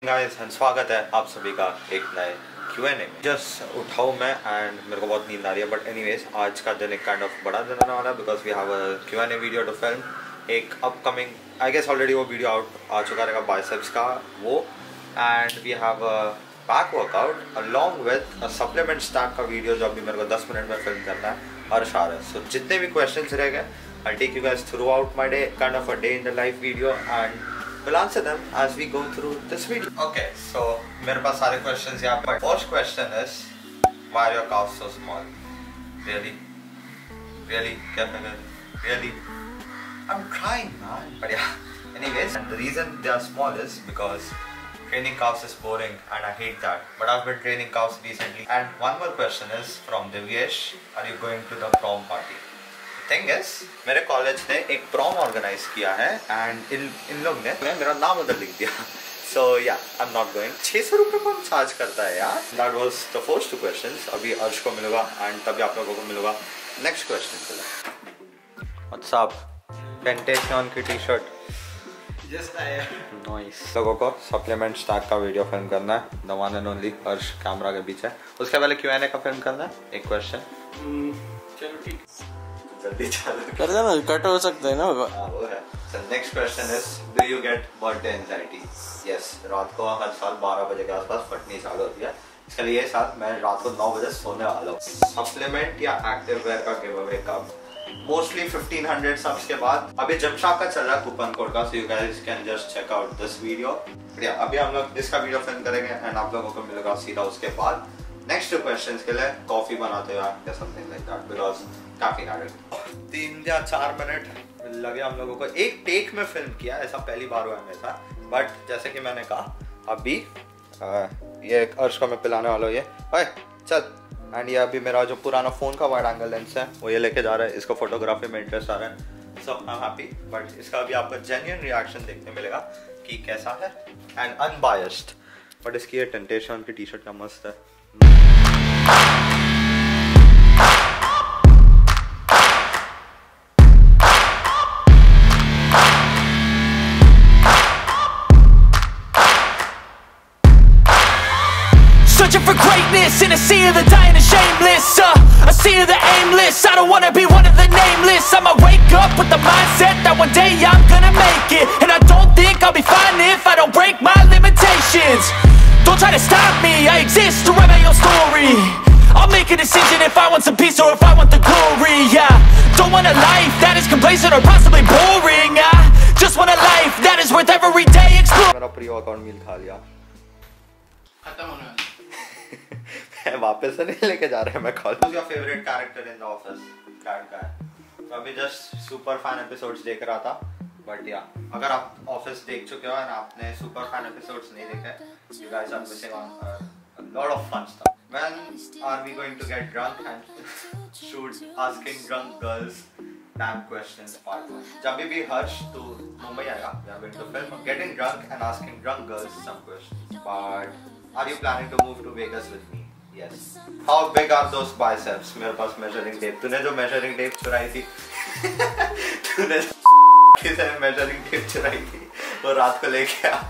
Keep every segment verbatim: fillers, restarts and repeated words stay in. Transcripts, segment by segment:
Guys and स्वागत है आप सभी का एक नए क्यू एन ए में। जस्ट उठाऊँ मैं एंड मेरे को बहुत नींद आ रही है, बट एनीवेज आज का दिन एक काइंड ऑफ बड़ा दिन होने वाला है because we have a Q and A video to film. एक अपकमिंग आई गेस ऑलरेडी वो वीडियो आउट आ चुका रहेगा बाइसेप्स का वो, and we have a back workout along with a supplement stack का वीडियो जो अभी मेरे को दस मिनट में फिल्म करना है हर शार है। सो जितने भी क्वेश्चन रह गए I'll take you guys throughout my day, kind of a day in the life video, and we'll answer them as we go through this video. Okay, so मेरे पास सारे questions यहाँ पे. First question is, why are your calves so small? Really? Really? क्या कहना? Really? I'm trying, man. But yeah. Anyways, and the reason they are small is because training calves is boring, and I hate that. But I've been training calves recently. And one more question is from Divyesh. Are you going to the prom party? Thing is मेरे college ने एक prom organise किया है and in इन लोग ने मेरा नाम उधर लिख दिया। सो या आई एम नॉट गोइंग। छः सौ रुपये कौन चार्ज करता है यार। That was the first two questions. अभी अर्श को मिलूंगा एंड तभी आप लोगों को मिलूंगा नेक्स्ट क्वेश्चन के लिए। व्हाट्सअप टेंटेशन की टी शर्ट जस्ट आया नाइस। लोगों को सप्लीमेंट स्टैक का वीडियो फिल्म करना है। The one and only Arsh camera के पीछे। उसके पहले क्यू एन ए का फिल्म करना है। एक क्वेश्चन चलो ठीक जल्दी चालू कर देना, कट हो सकता है ना। हाँ वो है। So next question is, do you get birthday anxiety? Yes, रात को हर साल बारह बजे के आसपास फटनी चालू होती है। इसके लिए ये साल मैं रात को नौ बजे सोने वाला हूँ। सप्लीमेंट या एक्टिव वेयर का गिव अवे कब? मोस्टली फिफ्टीन हंड्रेड सब्स के बाद। अभी जमशॉप का चल रहा है कूपन कोड का, so you guys can just check out this video. या अभी हम लोग इसका वीडियो फिल्म करेंगे एंड आप लोगों को मिलेगा सीधा उसके बाद नेक्स्ट क्वेश्चंस के लिए कॉफी बनाते हुए या समथिंग लाइक दैट बिकॉज काफी नाटक। तीन या चार मिनट लगे हम लोगों को। एक टेक में फिल्म किया, ऐसा पहली बार हुआ है मेरे साथ। बट जैसे कि मैंने कहा अभी आ, ये अर्श को मैं पिलाने वाला हूँ। ये ओए चल। एंड ये अभी मेरा जो पुराना फ़ोन का वाइड एंगल लेंस है वो ये लेके जा रहा है। इसको फोटोग्राफी में इंटरेस्ट आ रहा है। So I am happy. But इसका अभी आपको जेन्युइन रिएक्शन देखने मिलेगा कि कैसा है एंड अनबायस्ड। बट इसकी ये टेंटेशन की टी शर्ट का मस्त है। Searching for greatness in a sea of the dying and shameless, uh, a sea of the aimless. I don't wanna be one of the nameless. I'ma wake up with the mindset that one day I'm gonna make it, and I don't think I'll be fine if I don't break my limitations. Don't try to stop me, I exist to write my own story. I'll make a decision if I want some peace or if I want the glory. Yeah, don't want a life that is complacent or possibly boring. I just want a life that is worth every day exploring. मेरा pre workout meal खा लिया, खत्म होने वाला। वापस से नहीं लेके जा रहे हैं मैं college. Who's your favorite character in the office? Cat guy. तो अभी जस्ट सुपर फैन एपिसोड्स देख रहा था। बट या अगर आप ऑफिस देख चुके हो और आपने सुपर फैन एपिसोड्स नहीं देखे, you guys are missing on a lot of fun stuff. When are we going to get drunk and shoot asking drunk girls damn questions part one? जब भी हर्ष तो मुंबई आएगा, we are going to film getting drunk and asking drunk girls some questions. But are you planning to move to Vegas with me? Yes. How big are those biceps? मेरे पास measuring tape. तूने जो measuring tape चुराई थी, तूने किसे measuring tape चुराई थी, वो रात को लेके आ।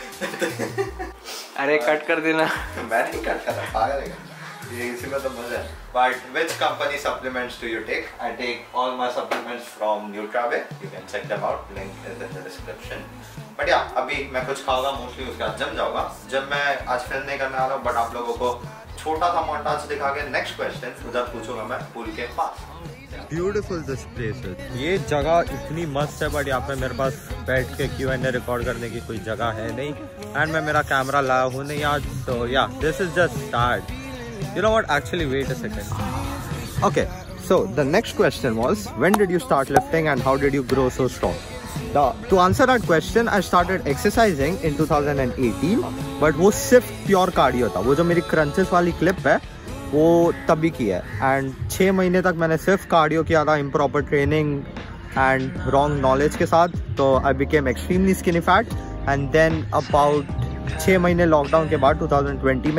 अरे कट कर देना। मैं नहीं कट कर रहा, पागल है क्या? इसी में तो मजा है। But which company supplements do you take? I take all my supplements from Nutrabe. You can check them out. Link is in the description. But yeah, अभी मैं कुछ खाऊंगा मोस्टली, उसके बाद जिम जाऊंगा। जब मैं आज फिल्म नहीं करने वाला हूँ, बट आप लोगों को छोटा सा मोन्टाज दिखा के नेक्स्ट क्वेश्चन उधर पूछूंगा मैं पूल के पास। ब्यूटीफुल दिस प्लेस है। ये जगह इतनी मस्त है, बट यहाँ पे मेरे पास बैठ के क्यू एंड ए रिकॉर्ड करने की कोई जगह है नहीं एंड मैं मेरा कैमरा लाया हूँ नहीं आज। तो yeah this is just start. You know what, actually wait a second. Okay, so the next question was when did you start lifting and how did you grow so strong? The, to answer that question, I started exercising in two thousand eighteen, but वो सिर्फ pure cardio था। वो जो मेरी crunches वाली clip है वो तभी की है एंड छः महीने तक मैंने सिर्फ कार्डियो किया था, improper training and wrong knowledge के साथ। तो I became extremely skinny fat and then about छः महीने लॉकडाउन के बाद ट्वेंटी ट्वेंटी में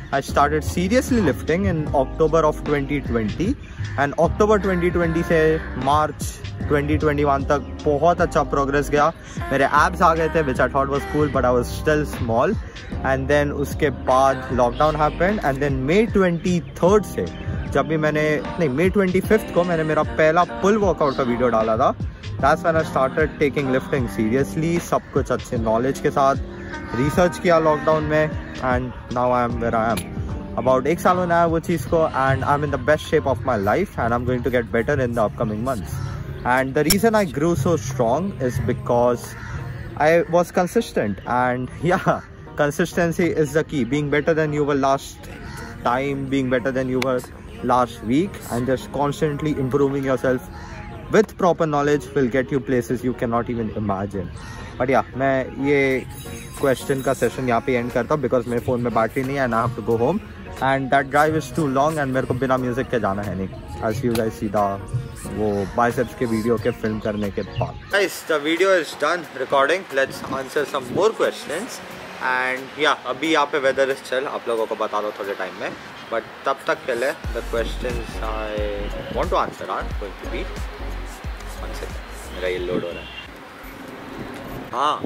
I started seriously lifting in October of twenty twenty and October twenty twenty से March twenty twenty-one तक बहुत अच्छा progress गया. मेरे abs आ गए थे which I thought was cool but I was still small. And then उसके बाद lockdown happened and then May twenty-third से जब भी मैंने नहीं May twenty-fifth को मैंने मेरा पहला pull workout का वीडियो डाला था. That's when I started taking lifting seriously. सब कुछ अच्छे knowledge के साथ research किया lockdown में and now I am where I am. About एक साल होने आया वो चीज़ को and I'm in the best shape of my life and I'm going to get better in the upcoming months. And the reason I grew so strong is because I was consistent and yeah, consistency is the key. Being better than you were last time, being better than you were last week and just constantly improving yourself with proper knowledge will get you places you cannot even imagine. But yeah, मैं ये question का session यहाँ पे end करता हूँ because मेरे phone में battery नहीं है and I have to go home and that drive is too long and मेरे को बिना music के जाना है नहीं. As you guys see the वो biceps के video के film करने के बाद. Guys, the video is done recording. Let's answer some more questions and yeah, अभी यहाँ पे weather is chill. आप लोगों को बता दो थोड़े time में. But तब तक के लिए the questions I want to answer are going to be one second. मेरा ये load हो रहा है. हाँ.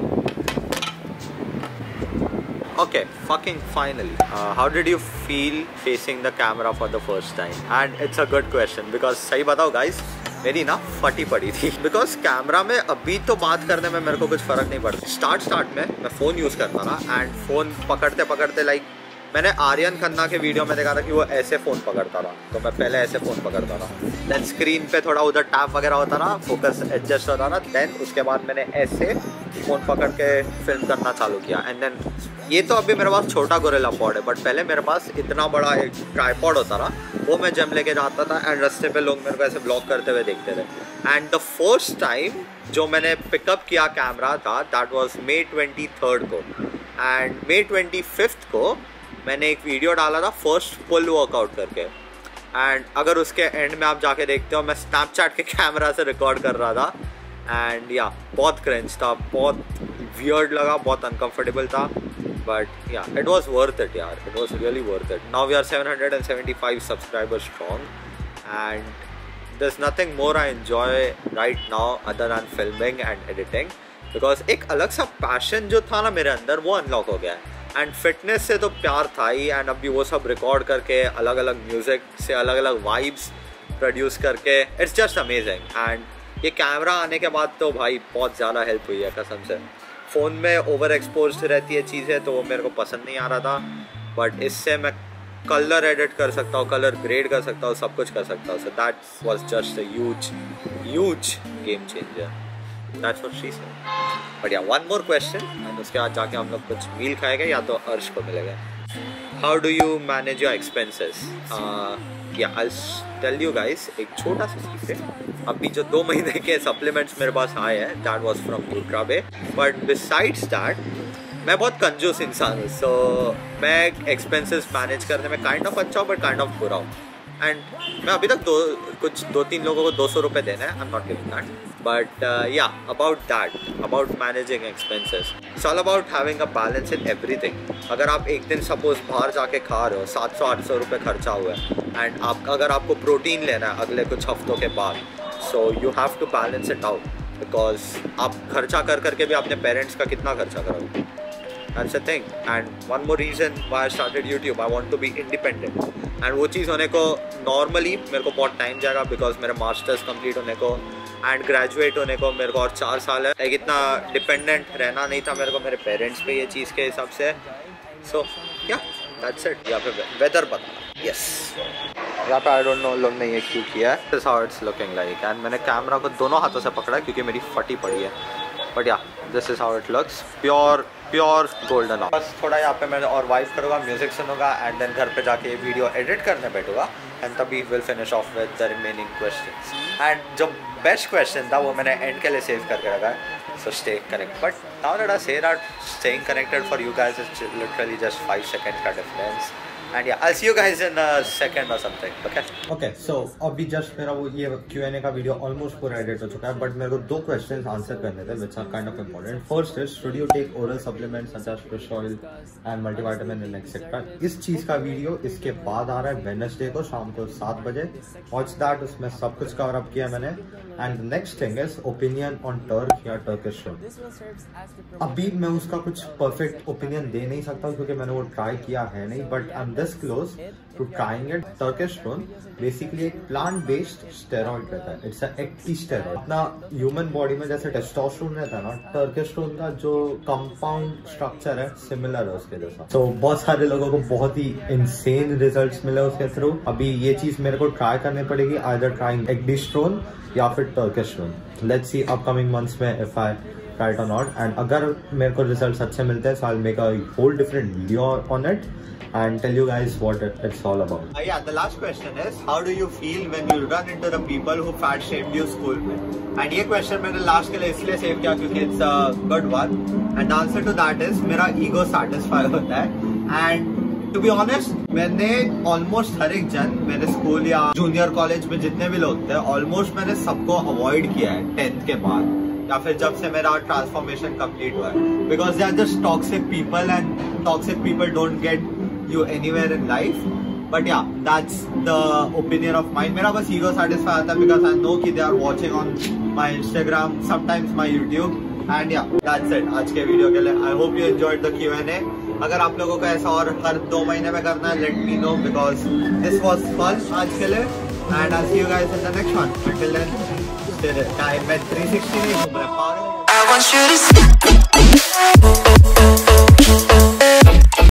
Okay, fucking finally. Uh, how did you feel facing the camera for the first time? And it's a good question because सही बताओ guys, मेरी ना फटी पड़ी थी. Because कैमरा में अभी तो बात करने में मेरे को कुछ फर्क नहीं पड़ता. स्टार्ट स्टार्ट में मैं फ़ोन यूज़ करता था एंड फ़ोन पकड़ते पकड़ते लाइक मैंने आर्यन खन्ना के वीडियो में देखा था कि वो ऐसे फ़ोन पकड़ता था, तो मैं पहले ऐसे फ़ोन पकड़ता था. देन स्क्रीन पे थोड़ा उधर टैप वगैरह होता था, फोकस एडजस्ट होता था. देन उसके बाद मैंने ऐसे फ़ोन पकड़ के फिल्म करना चालू किया. एंड देन ये तो अभी मेरे पास छोटा गोरिल्ला पॉड है, बट पहले मेरे पास इतना बड़ा एक ट्राइपॉड होता था, वो मैं जिम लेके जाता था एंड रास्ते पे लोग मेरे को ऐसे ब्लॉग करते हुए देखते थे. एंड द फर्स्ट टाइम जो मैंने पिकअप किया कैमरा था that was May twenty third को एंड मे ट्वेंटी फिफ्थ को मैंने एक वीडियो डाला था फर्स्ट पुल वर्कआउट करके. एंड अगर उसके एंड में आप जाके देखते हो मैं स्नैपचैट के कैमरा से रिकॉर्ड कर रहा था एंड या बहुत क्रेंच था, बहुत वियर्ड लगा, बहुत अनकम्फर्टेबल था. But yeah it was worth it यार, it was really worth it. Now we are seven hundred seventy five subscribers strong and there's nothing more I enjoy right now other than filming and editing because एक अलग सा passion जो था ना मेरे अंदर वो अनलॉक हो गया है. एंड फिटनेस से तो प्यार था ही एंड अभी वो सब रिकॉर्ड करके अलग अलग म्यूज़िक से अलग अलग वाइब्स प्रोड्यूस करके इट्स जस्ट अमेजिंग. एंड ये कैमरा आने के बाद तो भाई बहुत ज़्यादा हेल्प हुई है कसम से. फ़ोन में ओवर एक्सपोज रहती है चीज़ें तो वो मेरे को पसंद नहीं आ रहा था, बट इससे मैं कलर एडिट कर सकता हूँ, कलर ग्रेड कर सकता हूँ, सब कुछ कर सकता हूँ. So that was just a huge huge game changer. That's what she said. But yeah, one more question and उसके बाद जाके हम लोग कुछ मील खाएंगे या तो अर्श को मिलेगा. How do you manage your expenses? Uh, yeah, I'll tell you guys एक छोटा सा चीज़ है. अभी जो दो महीने के सप्लीमेंट्स मेरे पास आए हैं that was from Nutrabe. But besides that मैं बहुत कंजूस इंसान हूँ, so मैं एक्सपेंसेस मैनेज करने में काइंड ऑफ अच्छा हूँ बट काइंड ऑफ बुरा हूँ. एंड मैं अभी तक दो कुछ दो तीन लोगों को दो सौ रुपये देना है. I am not giving that but yeah about that about managing expenses it's all about having a balance in everything. अगर आप एक दिन सपोज बाहर जाके खा रहे हो, सात सौ आठ सौ रुपये खर्चा हुआ है एंड आप अगर आपको प्रोटीन लेना है अगले कुछ हफ्तों के बाद, so you have to balance it out because आप खर्चा कर करके भी अपने पेरेंट्स का कितना खर्चा करोगे. That's the thing. And one more reason why I started YouTube, I want to be independent. And वो चीज़ होने को normally मेरे को बहुत टाइम जाएगा because मेरा मास्टर्स कंप्लीट होने को एंड ग्रेजुएट होने को मेरे को और चार साल है. एक इतना डिपेंडेंट रहना नहीं था मेरे को मेरे पेरेंट्स पे ये चीज़ के हिसाब से. सो या दैट्स इट. यहाँ पे वेदर बताना. यस, यहाँ पे आई डोंट नो लोग ने ये क्यों किया है. This how it's looking like. And मैंने कैमरा को दोनों हाथों से पकड़ा क्योंकि मेरी फटी पड़ी है. But yeah this is how it looks. Pure pure golden. बस थोड़ा यहाँ पे मैं और वाइब करूँगा, म्यूजिक सुनूंगा एंड देन घर पे जाके वीडियो एडिट करने बैठूंगा एंड तभी will finish off with the remaining questions. And जो बेस्ट क्वेश्चन था वो मैंने एंड के लिए सेव करके रखा है. So stay connect. But now that I say that staying connected for you guys is literally just five seconds का difference and yeah, I'll see you guys in a second or something. Okay. Okay. So अभी just मेरा वो ये Q and A का video almost पूरा edit हो चुका है, but मेरे को दो questions answer करने थे, which are kind of important. First is, should you take oral supplements such as fish oil and multivitamin and et cetera? इस चीज का video इसके बाद आ रहा है Wednesday को शाम को सात बजे. Watch that. उसमें सब कुछ cover up किया मैंने. And the next thing is opinion on Turk या Turkish shrimp. अभी मैं उसका कुछ perfect opinion दे नहीं सकता क्योंकि मैंने वो try किया है नहीं, but I'm this close to trying it. Turkish shrimp basically एक plant based steroid रहता है. It's a active steroid. अपना human body में जैसे testosterone रहता है ना, Turkish shrimp का जो compound structure है similar है उसके जैसा. So बहुत सारे लोगों को बहुत ही insane results मिले उसके through. अभी ये चीज मेरे को try करनी पड़ेगी, either trying ecdystone या फिर Turkish shrimp. Let's see upcoming months में if I try it or not. And अगर मेरे को results अच्छे मिलते हैं, so I'll make a whole different video on it and tell you guys what it, it's all about. Uh, yeah, the last question is, how do you feel when you run into the people who fat shamed you school में? And ये question मैंने last के लिए इसलिए save किया क्योंकि it's a good one. And the answer to that is, मेरा ego satisfy होता है. And to be honest, मैंने almost हर एक जन मेरे स्कूल या जूनियर कॉलेज में जितने भी लोग थे, almost मैंने सबको अवॉइड किया है टेंथ के बाद या फिर जब से मेरा ट्रांसफॉर्मेशन कंप्लीट हुआ है, because they are just toxic people and toxic people don't get you anywhere in life. But yeah that's the opinion of mind. मेरा बस ईगो सेटिस्फाई आता है बिकॉज आई नो कि they are watching on my Instagram, sometimes my YouTube. And yeah that's it आज के video के लिए. I hope you enjoyed the Q and A. अगर आप लोगों को ऐसा और हर दो महीने में करना है, let me know because this was fun आज के लिए. And I see you guys in the next one. Until then, stay there. Time में थ्री सिक्सटी नहीं घूम रहा है पागल.